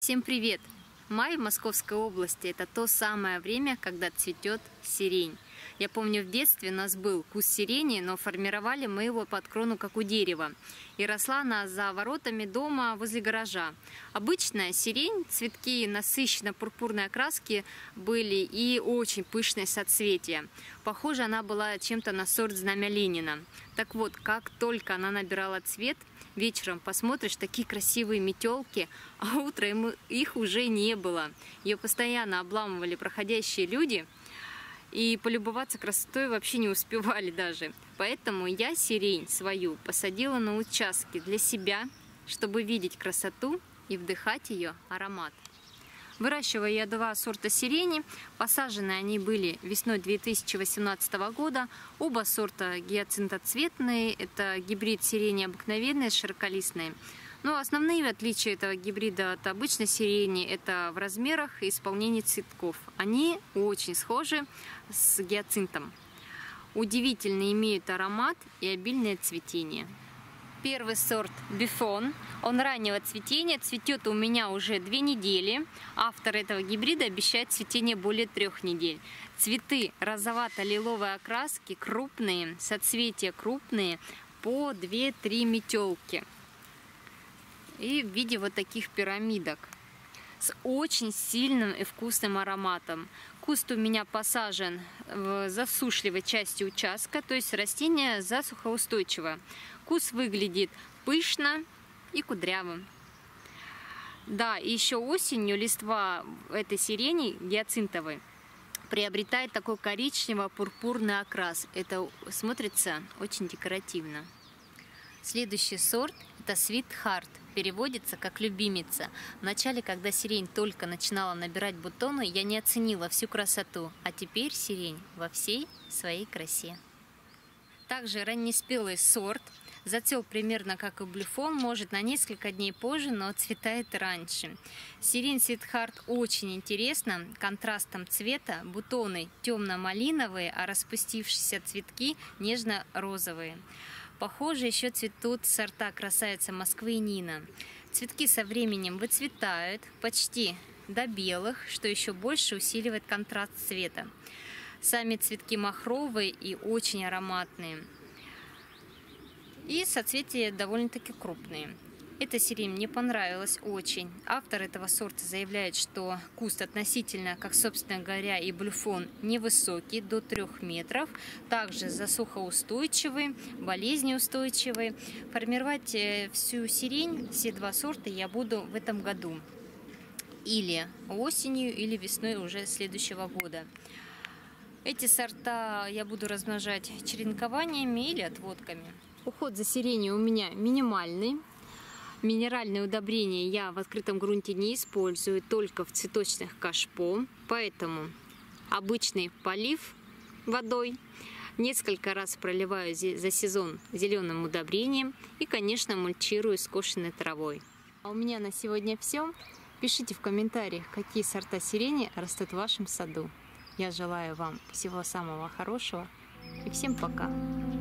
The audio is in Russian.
Всем привет! Май в Московской области – это то самое время, когда цветет сирень. Я помню, в детстве у нас был куст сирени, но формировали мы его под крону, как у дерева. И росла она за воротами дома возле гаража. Обычная сирень, цветки насыщенно-пурпурной окраски были и очень пышные соцветия. Похоже, она была чем-то на сорт знамя Ленина. Так вот, как только она набирала цвет, вечером посмотришь, такие красивые метелки, а утром их уже не было. Ее постоянно обламывали проходящие люди, и полюбоваться красотой вообще не успевали даже. Поэтому я сирень свою посадила на участке для себя, чтобы видеть красоту и вдыхать ее аромат. Выращиваю я два сорта сирени. Посажены они были весной 2018 года. Оба сорта гиацинтоцветные. Это гибрид сирени обыкновенной, широколистной. Но основные отличия этого гибрида от обычной сирени – это в размерах и исполнении цветков. Они очень схожи с гиацинтом. Удивительно имеют аромат и обильное цветение. Первый сорт Бифон. Он раннего цветения, цветет у меня уже 2 недели. Автор этого гибрида обещает цветение более 3 недель. Цветы розовато-лиловой окраски, крупные, соцветия крупные, по 2-3 метелки. И в виде вот таких пирамидок с очень сильным и вкусным ароматом. Куст у меня посажен в засушливой части участка, то есть растение засухоустойчивое. Куст выглядит пышно и кудрявым. Да, и еще осенью листва этой сирени гиацинтовой приобретает такой коричнево-пурпурный окрас. Это смотрится очень декоративно. Следующий сорт – это Sweetheart. Переводится как любимица. Вначале, когда сирень только начинала набирать бутоны, я не оценила всю красоту, а теперь сирень во всей своей красе. Также раннеспелый сорт. Зацвел примерно как и Блюфон, может на несколько дней позже, но цветает раньше. Сирень Sweetheart очень интересна контрастом цвета. Бутоны темно-малиновые, а распустившиеся цветки нежно-розовые. Похоже, еще цветут сорта красавица Москвы и Нина. Цветки со временем выцветают почти до белых, что еще больше усиливает контраст цвета. Сами цветки махровые и очень ароматные. И соцветия довольно-таки крупные. Эта сирень мне понравилась очень. Автор этого сорта заявляет, что куст относительно, как собственно говоря и Блюфон, невысокий, до 3 метров. Также засухоустойчивый, болезнеустойчивый. Формировать всю сирень, все два сорта я буду в этом году. Или осенью, или весной уже следующего года. Эти сорта я буду размножать черенкованиями или отводками. Уход за сиренью у меня минимальный. Минеральные удобрения я в открытом грунте не использую, только в цветочных кашпо, поэтому обычный полив водой, несколько раз проливаю за сезон зеленым удобрением и, конечно, мульчирую скошенной травой. А у меня на сегодня все. Пишите в комментариях, какие сорта сирени растут в вашем саду. Я желаю вам всего самого хорошего и всем пока!